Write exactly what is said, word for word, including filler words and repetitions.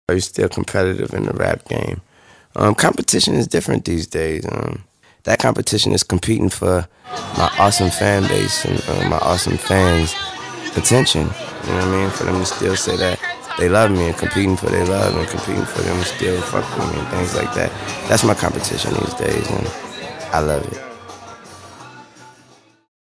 Are you still competitive in the rap game? Um, competition is different these days. Um, that competition is competing for my awesome fan base and uh, my awesome fans' attention. You know what I mean? For them to still say that they love me and competing for their love and competing for them to still fuck with me and things like that. That's my competition these days, and I love it.